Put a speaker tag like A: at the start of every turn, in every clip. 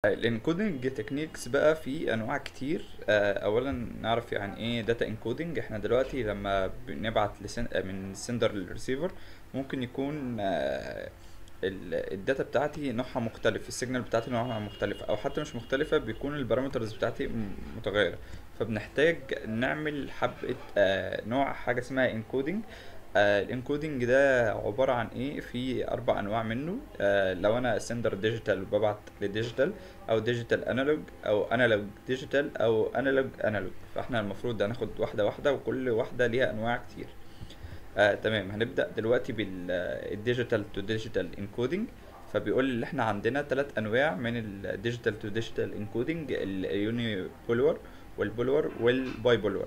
A: الانكودنج تكنيكس بقى في انواع كتير. اولا نعرف يعني ايه داتا انكودنج. احنا دلوقتي لما بنبعت من السندر للريسيفر ممكن يكون الداتا بتاعتي نوعها مختلف، السيجنال بتاعتي نوعها مختلف، او حتى مش مختلفة، بيكون البارامترز بتاعتي متغيرة. فبنحتاج نعمل حبة نوع حاجة اسمها انكودنج. الانكودنج ده عبارة عن ايه؟ في 4 انواع منه. لو انا سندر ديجيتال ببعت لديجيتال، او ديجيتال انالوج، او انالوج ديجيتال، او انالوج انالوج. فاحنا المفروض هناخد واحدة واحدة، وكل واحدة ليها انواع كتير. تمام، هنبدأ دلوقتي بالديجيتال تو ديجيتال انكودنج. فبيقول اللي احنا عندنا 3 انواع من الديجيتال تو ديجيتال انكودنج: اليوني بولور، والبولور، والباي بولور.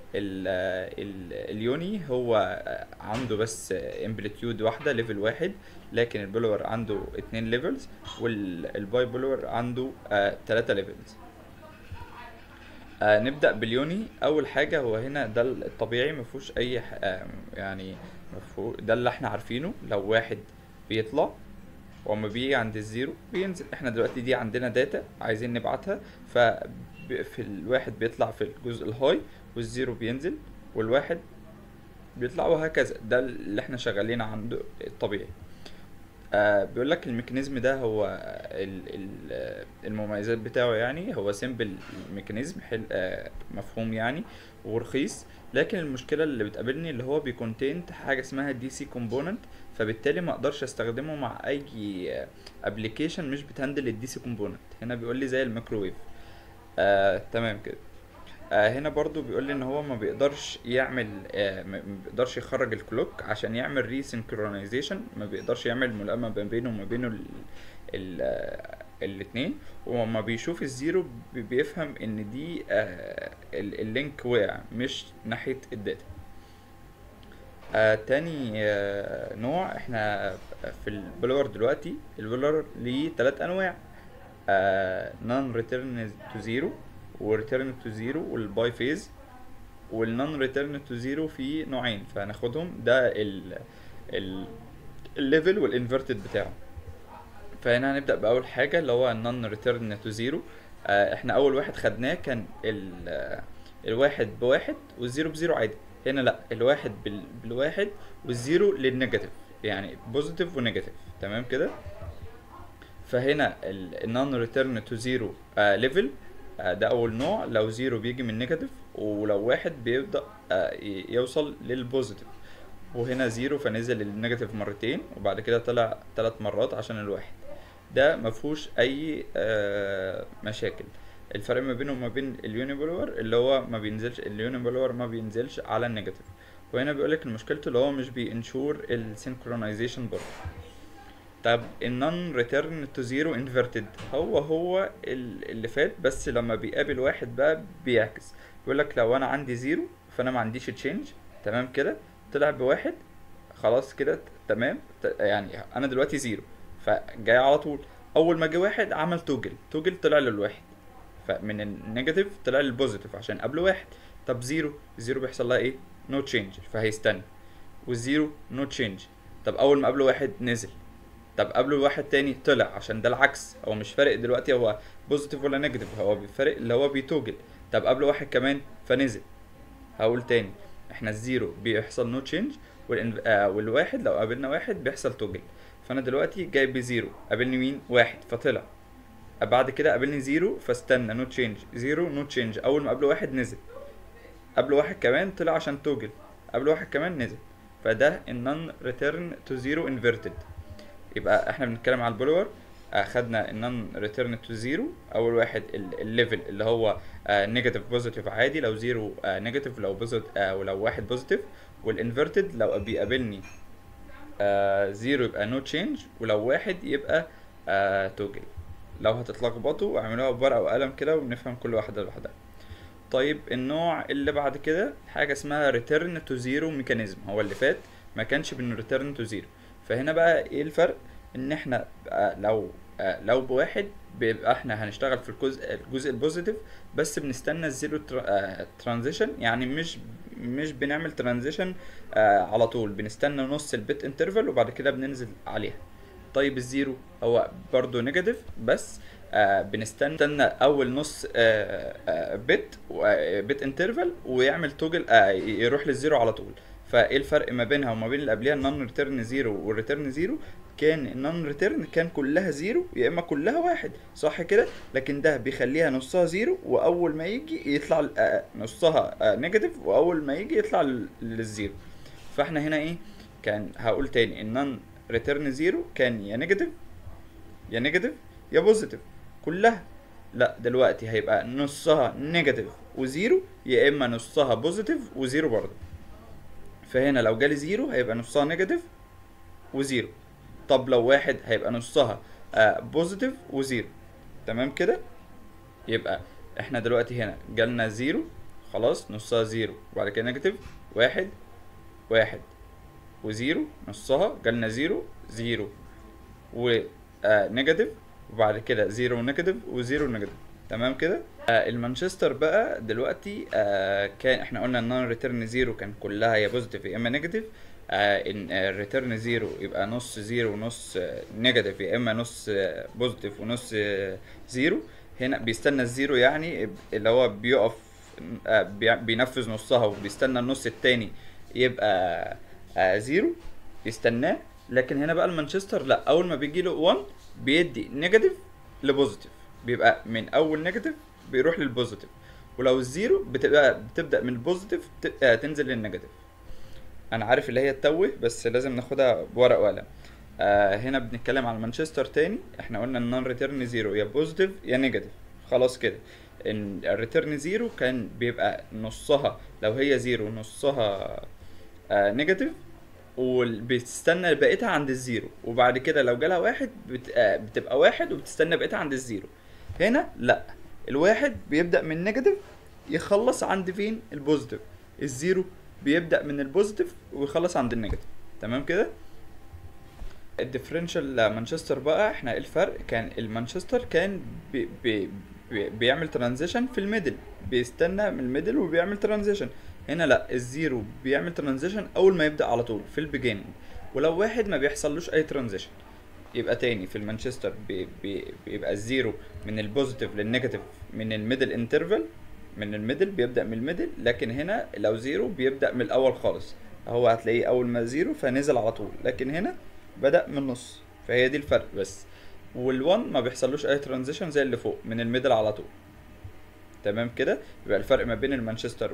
A: اليوني هو عنده بس امبليتيود واحدة، ليفل واحد، لكن البولور عنده 2 ليفلز، والباي بولور عنده 3 ليفلز. نبدأ باليوني. أول حاجة هو هنا ده الطبيعي، مفهوش أي يعني مفهوش، ده اللي احنا عارفينه. لو واحد بيطلع، وأما بيجي عند الزيرو بينزل. احنا دلوقتي دي عندنا داتا عايزين نبعتها، في الواحد بيطلع في الجزء الهاي، والزيرو بينزل، والواحد بيطلع، وهكذا. ده اللي احنا شغالين عنده الطبيعي. بيقول لك الميكانيزم ده هو المميزات بتاعه، يعني هو سيمبل ميكانيزم مفهوم يعني، ورخيص. لكن المشكله اللي بتقابلني اللي هو بيكونتين حاجه اسمها دي سي كومبوننت، فبالتالي ما اقدرش استخدمه مع اي ابلكيشن مش بتهندل الدي سي كومبوننت. هنا بيقول لي زي الميكروويف. تمام كده. هنا برضو بيقول لي ان هو ما بيقدرش يعمل ما بيقدرش يخرج الكلوك عشان يعمل ري سينكرونايزيشن، ما بيقدرش يعمل ملائمه ما بينه وما بينه ال الاتنين. وما بيشوف الزيرو بيفهم ان دي اللينك وقع، مش ناحيه الداتا. تاني نوع احنا في البلور. دلوقتي البلور ليه 3 انواع: نون ريتيرن تو زيرو، وريتيرن تو زيرو، والباي فيز. والنون ريتيرن تو زيرو في نوعين، فهناخدهم. ده ال الليفل والانفرتد بتاعه. فهنا هنبدأ بأول حاجة اللي هو النون ريتيرن تو زيرو. احنا أول واحد خدناه كان الواحد بواحد والزيرو بزيرو عادي. هنا لا، الواحد بالواحد، والزيرو للنيجاتيف، يعني بوزيتيف ونيجاتيف. تمام كده. فهنا النون ريتيرن تو زيرو ليفل، ده اول نوع. لو زيرو بيجي من نيجاتيف، ولو واحد بيبدأ يوصل للبوزيتيف. وهنا زيرو فنزل للنيجاتيف مرتين، وبعد كده طلع 3 مرات عشان الواحد. ده مفهوش اي مشاكل. الفرق ما بينه وما بين اليونيبولور اللي هو ما بينزلش، اليونيبولور ما بينزلش على النيجاتيف. وهنا بيقولك مشكلته اللي هو مش بينشور السينكرونايزيشن برضه. طب النون ريتيرن تو زيرو انفرتد هو اللي فات، بس لما بيقابل واحد بقى بيعكس. بيقول لك لو انا عندي زيرو فانا ما عنديش تشينج. تمام كده. طلع بواحد، خلاص كده تمام. يعني انا دلوقتي زيرو، فجاي على طول. اول ما جه واحد عمل توجل طلع للواحد، فمن النيجاتيف طلع للبوزيتيف عشان قبله واحد. طب زيرو بيحصل لها ايه؟ نو تشينج، فهيستنى. والزيرو نو تشينج. طب اول ما قبله واحد نزل. طب قبله واحد تاني طلع، عشان ده العكس، هو مش فارق دلوقتي هو بوزيتيف ولا نيجاتيف، هو بيفرق اللي هو بيتوجل. طب قبله واحد كمان فنزل. هقول تاني، احنا الزيرو بيحصل نو تشينج، والواحد لو قابلنا واحد بيحصل توجل. فانا دلوقتي جايب بزيرو، قابلني مين؟ واحد، فطلع. بعد كده قابلني زيرو فاستنى، نو تشينج، زيرو نو تشينج. اول ما قبله واحد نزل. قبله واحد كمان طلع عشان توجل. قبله واحد كمان نزل. فده النون ريتيرن تو زيرو انفيرتد. يبقى احنا بنتكلم على البولور. اخدنا النون ريتيرن تو زيرو. اول واحد الليفل اللي هو نيجاتيف بوزيتيف عادي، لو زيرو نيجاتيف، لو بوزيتيف ولو واحد بوزيتيف. والانفرتد لو بيقابلني زيرو يبقى نو تشينج، ولو واحد يبقى توجل. لو هتتلخبطوا اعملوها بورقه وقلم كده ونفهم كل واحده لوحدها. طيب النوع اللي بعد كده حاجه اسمها ريتيرن تو زيرو ميكانيزم. هو اللي فات ما كانش بين ريتيرن تو زيرو. فهنا بقى ايه الفرق؟ ان احنا لو بواحد بيبقى احنا هنشتغل في الجزء البوزيتيف، بس بنستنى الزيرو ترانزيشن، يعني مش بنعمل ترانزيشن على طول، بنستنى نص البيت انترفال وبعد كده بننزل عليها. طيب الزيرو هو برضو نيجاتيف، بس بنستنى اول نص بت انترفال ويعمل توجل يروح للزيرو على طول. فايه الفرق ما بينها وما بين اللي قبلها؟ النون ريتيرن زيرو والريتيرن زيرو، كان النون ريتيرن كان كلها زيرو يا اما كلها واحد، صح كده؟ لكن ده بيخليها نصها زيرو، واول ما يجي يطلع نصها نيجاتيف، واول ما يجي يطلع للزيرو. فاحنا هنا ايه؟ كان هقول تاني النون ريتيرن زيرو كان يا نيجاتيف يا نيجاتيف يا بوزيتيف كلها. لا دلوقتي هيبقى نصها نيجاتيف وزيرو، يا اما نصها بوزيتيف وزيرو برضه. فهنا لو جالي زيرو هيبقى نصها نيجاتيف وزيرو. طب لو واحد هيبقى نصها بوزيتيف وزيرو. تمام كده؟ يبقى احنا دلوقتي هنا جالنا زيرو، خلاص نصها زيرو، وبعد كده نيجاتيف واحد واحد وزيرو، نصها جالنا زيرو زيرو ونيجاتيف، وبعد كده زيرو نيجاتيف وزيرو نيجاتيف. تمام كده؟ المانشستر بقى دلوقتي كان احنا قلنا النون ريتيرن زيرو كان كلها يا بوزيتيف يا اما نيجاتيف. ان الريتيرن زيرو يبقى نص زيرو ونص نيجاتيف، يا اما نص بوزيتيف ونص زيرو. هنا بيستنى الزيرو يعني اللي هو بيقف بينفذ نصها، وبيستنى النص التاني يبقى زيرو يستناه. لكن هنا بقى المانشستر لا، اول ما بيجي له 1 بيدي نيجاتيف لبوزيتيف، بيبقى من اول نيجاتيف بيروح للبوزيتيف، ولو الزيرو بتبدا من البوزيتيف تنزل للنيجاتيف. انا عارف اللي هي تتوه، بس لازم ناخدها بورق وقلم. هنا بنتكلم على مانشستر تاني. احنا قلنا النون ريتيرن زيرو يا بوزيتيف يا نيجاتيف، خلاص كده. ان الريتيرن زيرو كان بيبقى نصها لو هي زيرو نصها نيجاتيف، وبتستنى بقيتها عند الزيرو، وبعد كده لو جالها واحد بتبقى واحد وبتستنى بقيتها عند الزيرو. هنا لا، الواحد بيبدأ من نيجاتيف يخلص عند فين؟ البوزيتيف. الزيرو بيبدأ من البوزيتيف ويخلص عند النيجاتيف. تمام كده؟ الديفرنشال مانشستر بقى احنا ايه الفرق؟ كان المانشستر كان بيعمل ترانزيشن في الميدل، بيستنى من الميدل وبيعمل ترانزيشن. هنا لا، الزيرو بيعمل ترانزيشن اول ما يبدأ على طول في البيجيننج، ولو واحد ما بيحصلوش اي ترانزيشن. يبقى تاني في المانشستر بيبقى الزيرو من البوزيتيف للنيجاتيف من الميدل انترفال، من الميدل بيبدأ من الميدل. لكن هنا لو زيرو بيبدأ من الاول خالص، هو هتلاقيه اول ما زيرو فنزل على طول، لكن هنا بدأ من النص. فهي دي الفرق بس. والوان ما بيحصلوش اي ترانزيشن زي اللي فوق من الميدل على طول. تمام كده؟ يبقى الفرق ما بين المانشستر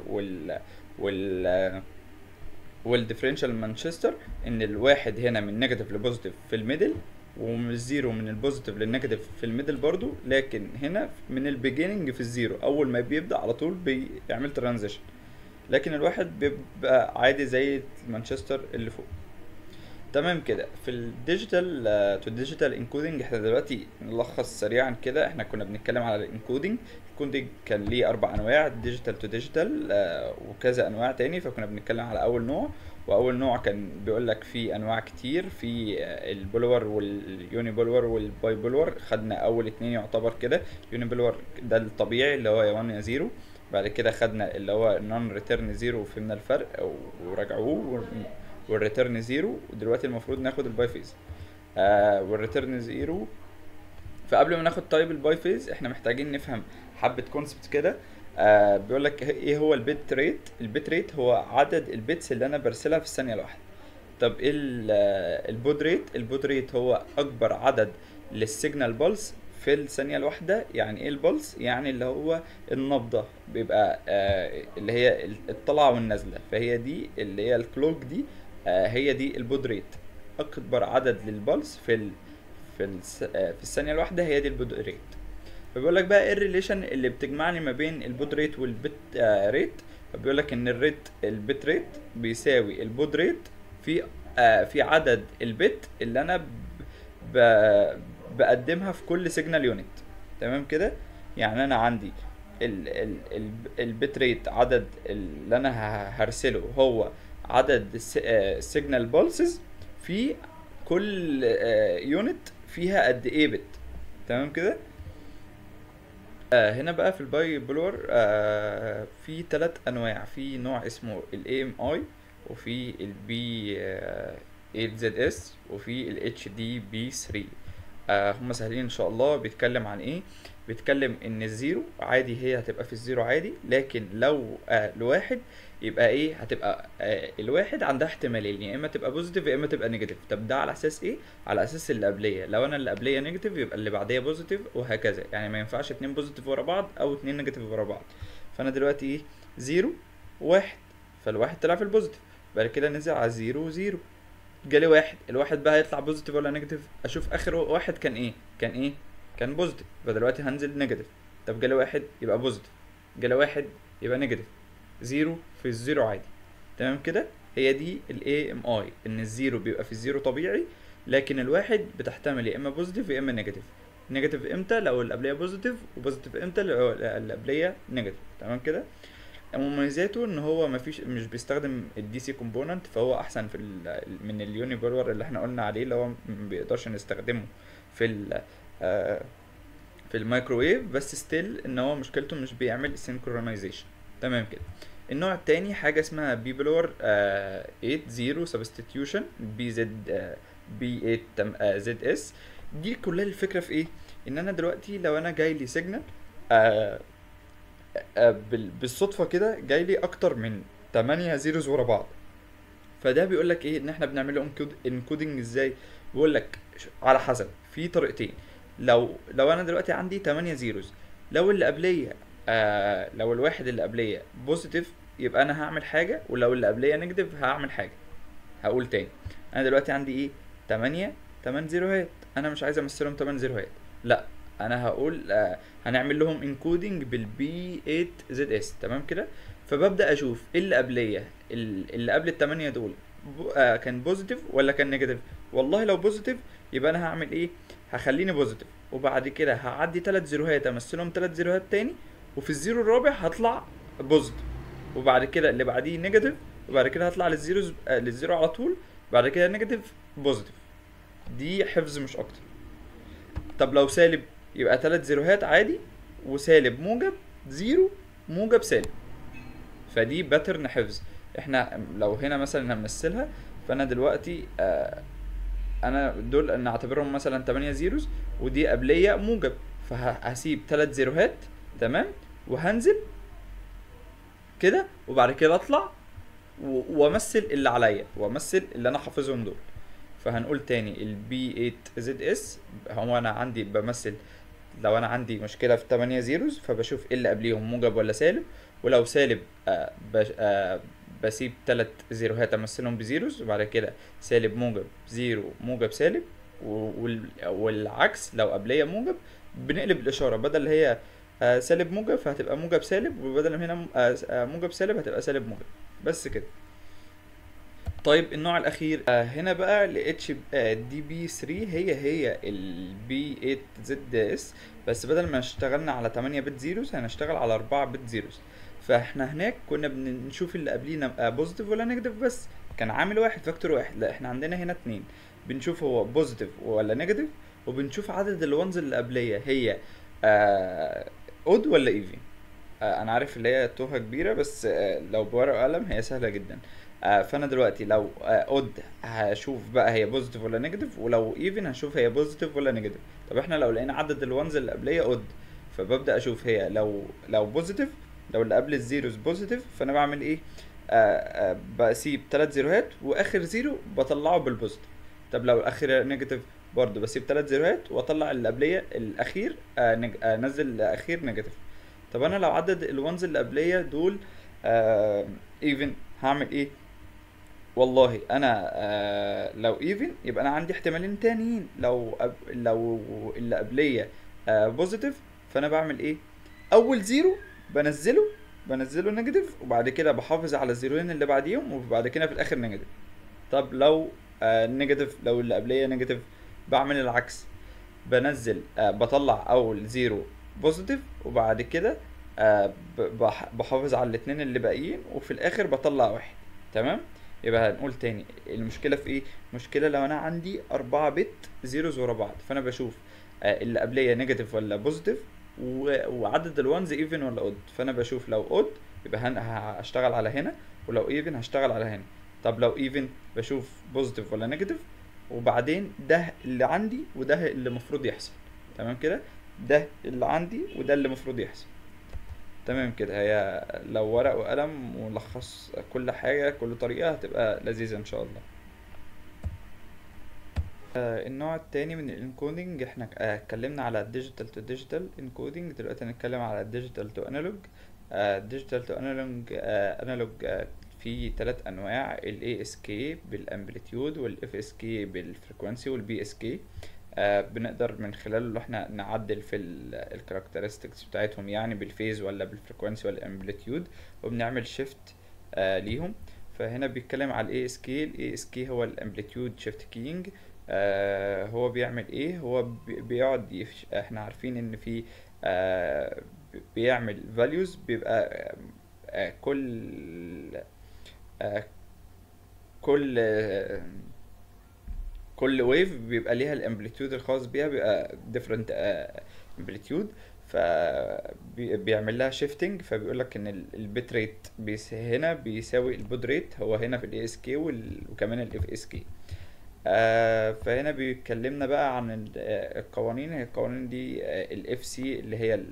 A: والديفرنشال مانشستر ان الواحد هنا من نيجاتيف لبوزيتيف في الميدل، ومن الزيرو من البوزيتيف للنيجاتيف في الميدل برضو. لكن هنا من البيجيننج في الزيرو اول ما بيبدأ على طول بيعمل ترانزيشن، لكن الواحد بيبقى عادي زي المانشستر اللي فوق. تمام كده. في الديجيتال تو ديجيتال انكودنج احنا دلوقتي نلخص سريعا كده. احنا كنا بنتكلم على الانكودنج. الانكودنج كان ليه 4 انواع، ديجيتال تو ديجيتال وكذا انواع تاني. فكنا بنتكلم على اول نوع، واول نوع كان بيقول لك في انواع كتير، في البولور واليوني بولور والباي بولور. خدنا اول 2 يعتبر كده. يوني بولور ده الطبيعي اللي هو يا 1 يا 0. بعد كده خدنا اللي هو نون ريتيرن زيرو وفهمنا الفرق وراجعوه، والريتيرن زيرو. ودلوقتي المفروض ناخد الباي فيز والريتيرن زيرو. فقبل ما ناخد طيب الباي فيز احنا محتاجين نفهم حبة كونسبت كده. بيقول لك ايه هو البيت ريت؟ البيت ريت هو عدد البيتس اللي انا برسلها في الثانية الواحدة. طب ايه البود ريت؟ البود ريت هو اكبر عدد للسيجنال بلس في الثانية الواحدة. يعني ايه البلس؟ يعني اللي هو النبضة، بيبقى اللي هي الطلعة والنزلة. فهي دي اللي هي الكلوك دي، هي دي البود ريت. اكبر عدد للبلس في الثانية الواحدة هي دي البود ريت. فبيقول لك بقى ايه الريليشن اللي بتجمعني ما بين البود ريت والبت ريت؟ فبيقول لك ان البت ريت بيساوي البود ريت في عدد البت اللي انا بقدمها في كل سيجنال يونت. تمام كده؟ يعني انا عندي البت ريت، عدد اللي انا هرسله هو عدد السيجنال بولسز في كل يونت فيها قد ايه بت. تمام كده؟ هنا بقى في الباي بولور في 3 انواع. في نوع اسمه الاي ام اي، وفي البي 8 زد اس، وفي الاتش دي بي 3. هم سهلين ان شاء الله. بيتكلم عن ايه؟ بيتكلم ان الزيرو عادي هي هتبقى في الزيرو عادي، لكن لو الواحد يبقى ايه؟ هتبقى الواحد عندها احتمالين، يا اما تبقى بوزيتيف يا اما تبقى نيجاتيف. طب ده على اساس ايه؟ على اساس اللي قبليه، لو انا اللي قبليه نيجاتيف يبقى اللي بعديه بوزيتيف، وهكذا. يعني ما ينفعش اتنين بوزيتيف ورا بعض او اتنين نيجاتيف ورا بعض. فانا دلوقتي ايه؟ زيرو واحد، فالواحد طلع في البوزيتيف، بعد كده نزل على زيرو وزيرو، جالي واحد. الواحد بقى هيطلع بوزيتيف ولا نيجاتيف؟ اشوف اخر واحد كان ايه. كان بوزيتيف، فدلوقتي هنزل نيجاتيف. طب جالي واحد يبقى بوزيتيف، جالي واحد يبقى نيجاتيف، زيرو في الزيرو عادي. تمام كده؟ هي دي الاي ام اي، ان الزيرو بيبقى في الزيرو طبيعي، لكن الواحد بتحتمل يا اما بوزيتيف يا اما نيجاتيف. نيجاتيف امتى؟ لو اللي قبليه بوزيتيف، وبوزيتيف امتى؟ لو اللي قبليه نيجاتيف. تمام كده؟ مميزاته ان هو مش بيستخدم الدي سي كومبوننت، فهو احسن في من اليوني بولور اللي احنا قلنا عليه، اللي هو ما بيقدرش نستخدمه في في الميكروويف. بس ستيل ان هو مشكلته مش بيعمل سينكرونايزيشن. تمام كده. النوع التاني حاجه اسمها بي بلور 80 سبستيتيوشن بي زد بي 8 زد اس. دي كلها الفكره في ايه؟ ان انا دلوقتي لو انا جاي لي سيجنال بالصدفه كده جاي لي اكتر من 8 زيروز ورا بعض، فده بيقول لك ايه؟ ان احنا بنعمل له انكودنج ازاي. بيقول لك على حسب، في طريقتين. لو انا دلوقتي عندي 8 زيروز، لو اللي قبليه لو الواحد اللي قبليه بوزيتيف يبقى انا هعمل حاجه، ولو اللي قبليه نيجاتيف هعمل حاجه. هقول تاني، انا دلوقتي عندي ايه؟ 8 زيروهات، انا مش عايز امثلهم 8 زيروهات، لا انا هقول هنعمل لهم انكودنج بالبي 8 زد اس. تمام كده؟ فببدا اشوف ايه اللي قبليه، اللي قبل التمانية دول كان بوزيتيف ولا كان نيجاتيف. والله لو بوزيتيف يبقى انا هعمل ايه؟ هخليني بوزيتيف، وبعد كده هعدي 3 زيروهات امثلهم 3 زيروهات تاني، وفي الزيرو الرابع هطلع بوزيتيف، وبعد كده اللي بعديه نيجاتيف، وبعد كده هطلع للزيرو على طول، بعد كده نيجاتيف بوزيتيف. دي حفظ مش اكتر. طب لو سالب يبقى 3 زيروهات عادي، وسالب موجب زيرو موجب سالب. فدي باترن حفظ. احنا لو هنا مثلا هنمثلها، فانا دلوقتي انا دول نعتبرهم مثلا 8 زيروز، ودي قبليه موجب، فهسيب 3 زيروهات. تمام؟ وهنزل كده، وبعد كده اطلع وامثل اللي عليا، وامثل اللي انا حافظهم دول. فهنقول تاني البي 8 زد اس، هو انا عندي بمثل لو انا عندي مشكله في 8 زيروز، فبشوف ايه اللي قبليهم موجب ولا سالب، ولو سالب بسيب 3 زيروهات امثلهم بزيروز، وبعد كده سالب موجب زيرو موجب سالب، والعكس لو قبليه موجب بنقلب الاشاره، بدل هي سالب موجب فهتبقى موجب سالب، وبدل ما هنا موجب سالب هتبقى سالب موجب. بس كده. طيب النوع الاخير هنا بقى ل اتش دي بي 3، هي البي 8 زد اس، بس بدل ما اشتغلنا على 8 بت زيروز هنشتغل على 4 بت زيروز. فاحنا هناك كنا بنشوف اللي قبلينا بوزيتيف ولا نيجاتيف، بس كان عامل واحد فاكتور واحد. لا احنا عندنا هنا اتنين، بنشوف هو بوزيتيف ولا نيجاتيف، وبنشوف عدد الوانز اللي قبليه هي اود ولا ايفن. انا عارف اللي هي توهه كبيره، بس لو بورقه وقلم هي سهله جدا. فانا دلوقتي لو اود هشوف بقى هي بوزيتيف ولا نيجاتيف، ولو ايفن هشوف هي بوزيتيف ولا نيجاتيف. طب احنا لو لقينا عدد الوانز اللي قبليه اود، فببدا اشوف هي لو بوزيتيف، لو اللي قبل الزيروز بوزيتيف، فانا بعمل ايه؟ بسيب 3 زيروهات واخر زيرو بطلعه بالبوزيتيف. طب لو الاخير نيجاتيف، برضه بسيب 3 زيروهات واطلع اللي قبليه الاخير انزل الاخير نيجاتيف. طب انا لو عدد الوانز اللي قبليه دول ايفن، هعمل ايه؟ والله انا لو ايفن يبقى انا عندي احتمالين تانيين. لو اللي قبليه بوزيتيف، فانا بعمل ايه؟ اول زيرو بنزله نيجاتيف، وبعد كده بحافظ على الزيروين اللي بعديهم، وبعد كده في الاخر نيجاتيف. طب لو نيجاتيف، لو اللي قبليه نيجاتيف، بعمل العكس، بنزل بطلع اول زيرو بوزيتيف، وبعد كده بحافظ على الاتنين اللي باقيين، وفي الاخر بطلع واحد. تمام؟ يبقى هنقول تاني، المشكله في ايه؟ المشكله لو انا عندي 4 بت زيروز ورا بعض، فانا بشوف اللي قبليه نيجاتيف ولا بوزيتيف، وعدد الوانز ايفن ولا اود. فانا بشوف لو اود يبقى هشتغل على هنا، ولو ايفن هشتغل على هنا. طب لو ايفن بشوف بوزيتيف ولا نيجاتيف، وبعدين ده اللي عندي وده اللي المفروض يحصل. تمام كده، ده اللي عندي وده اللي المفروض يحصل. تمام كده. هي لو ورق وقلم ولخص كل حاجة كل طريقة هتبقى لذيذة ان شاء الله. النوع التاني من الانكودنج، احنا اتكلمنا على الديجيتال تو ديجيتال انكودنج، دلوقتي هنتكلم على الديجيتال تو انالوج. الديجيتال تو انالوج في 3 انواع: ال ASK بالامبليتيود، وال FSK بالفريكوانسي، وال BSK. بنقدر من خلاله احنا نعدل في الكاركترستكس بتاعتهم، يعني بالفيز ولا بالفريكوانسي ولا الامبليتيود، وبنعمل شيفت ليهم. فهنا بيتكلم على ال ASK. ال ASK هو الامبليتيود شيفت كينج. هو بيعمل ايه؟ هو بيقعد احنا عارفين ان في بيعمل values، بيبقى كل آه كل كل ويف بيبقى ليها الامبليتيود الخاص بيها، بيبقى different امبليتيود. فبيعمل لها شيفتنج، فبيقول لك ان البيت ريت هنا بيساوي البود ريت، هو هنا في الاي اس كي وكمان الاف اس كي. فهنا بيتكلمنا بقى عن القوانين. هي القوانين دي الاف سي اللي هي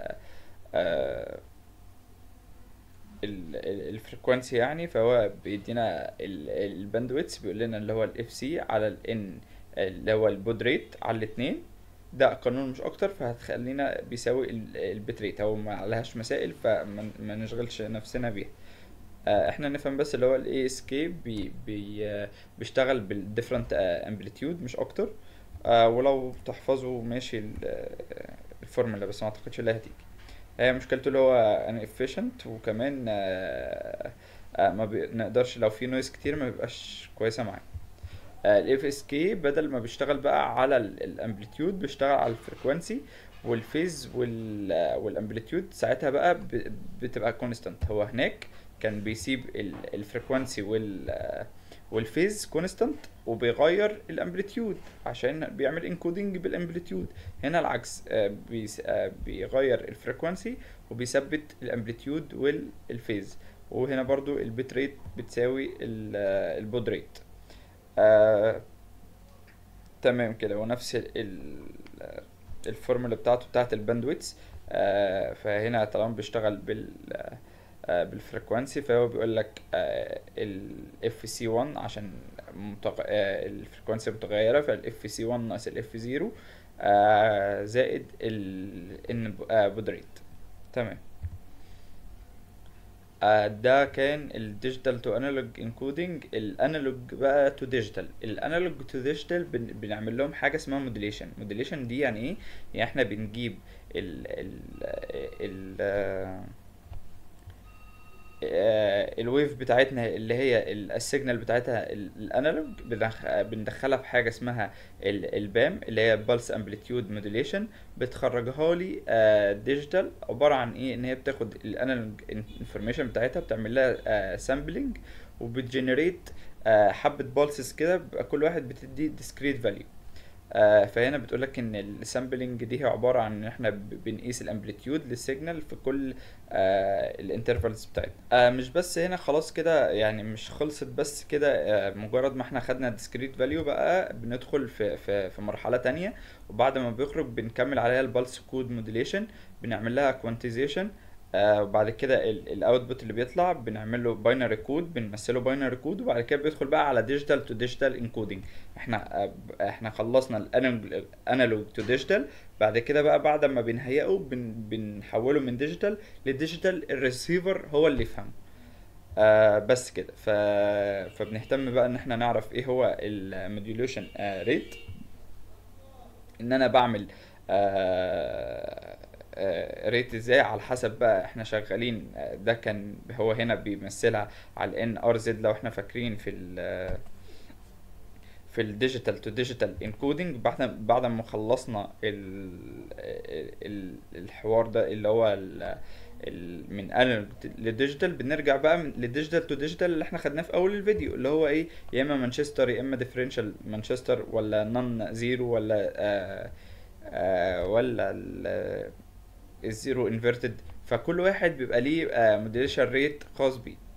A: الفريكوانسي يعني، فهو بيدينا الباندويتس، بيقول لنا اللي هو الاف سي على الان اللي هو البود ريت على الاتنين. ده قانون مش اكتر، فهتخلينا بيساوي البت ريت، هو ما عليهاش مسائل فما نشغلش نفسنا بيها. احنا نفهم بس اللي هو الاي اس كي بيشتغل بالديفرنت امبليتيود مش اكتر. ولو تحفظوا ماشي الفورمولا، بس ما اعتقدش اللي هتيجي. هي مشكلته اللي هو ان efficient، وكمان ما بنقدرش لو في نويز كتير ما بيبقاش كويسه معاه. الاف اس كي بدل ما بيشتغل بقى على الامبليتيود بيشتغل على الفريكوانسي والفيز والامبليتيود. ساعتها بقى بتبقى كونستانت. هو هناك كان بيسيب الفريكوانسي والفيز كونستانت، وبيغير الامبليتيود عشان بيعمل انكودنج بالامبليتيود. هنا العكس، بيغير الفريكوانسي وبيثبت الامبليتيود والفيز. وهنا برضو البيت ريت بتساوي البود ريت. تمام كده. ونفس الفورمولا بتاعت الباندويتس. فهنا طالما بيشتغل بالفريكوانسي، فهو بيقول لك اف سي 1 عشان الفريكوانسي متغيره، فالاف سي 1 ناقص الاف 0 زائد ان بود ريت. تمام. ده كان الديجيتال تو انالوج انكودنج. الانالوج بقى تو ديجيتال. الانالوج تو ديجيتال بنعمل لهم حاجه اسمها موديليشن. موديليشن دي يعني ايه؟ يعني احنا بنجيب ال ال الويف بتاعتنا اللي هي السيجنال بتاعتها الانالوج، بندخلها في حاجه اسمها البام اللي هي بالس امبليتيود موديليشن، بتخرجها لي ديجيتال. عباره عن ايه؟ ان هي بتاخد الانالوج انفورميشن بتاعتها، بتعمل لها سامبلنج، وبتجنريت حبه بالسز كده، كل واحد بتدي discrete value. فهنا بتقولك ان السامبلنج دي هي عبارة عن ان احنا بنقيس الامبليتيود للسيجنال في كل الانترفالز بتاعتنا. مش بس هنا خلاص كده يعني، مش خلصت بس كده. مجرد ما احنا خدنا discrete value بقى بندخل في مرحلة تانية، وبعد ما بيخرج بنكمل عليها البلس كود موديليشن، بنعمل لها كوانتيزيشن. وبعد كده الاوتبوت اللي بيطلع بنعمل له باينري كود، بنمثله باينري كود، وبعد كده بيدخل بقى على ديجيتال تو ديجيتال انكودنج. احنا خلصنا الانالوج تو ديجيتال. بعد كده بقى بعد ما بنهيئه بنحوله من ديجيتال لديجيتال، الريسيفر هو اللي يفهمه. بس كده. فبنهتم بقى ان احنا نعرف ايه هو الموديوليشن ريت. ان انا بعمل ريت ازاي على حسب بقى احنا شغالين. ده كان هو هنا بيمثلها على ان ار زد، لو احنا فاكرين في الديجيتال تو ديجيتال انكودنج. بعد ما خلصنا الحوار ده اللي هو من انالوج لديجيتال، بنرجع بقى للديجيتال تو ديجيتال اللي احنا خدناه في اول الفيديو، اللي هو ايه؟ يا اما مانشستر، يا اما ديفرنشال مانشستر، ولا نون زيرو، ولا الزيرو انفيرتد. فكل واحد بيبقى ليه موديليشن ريت خاص بيه.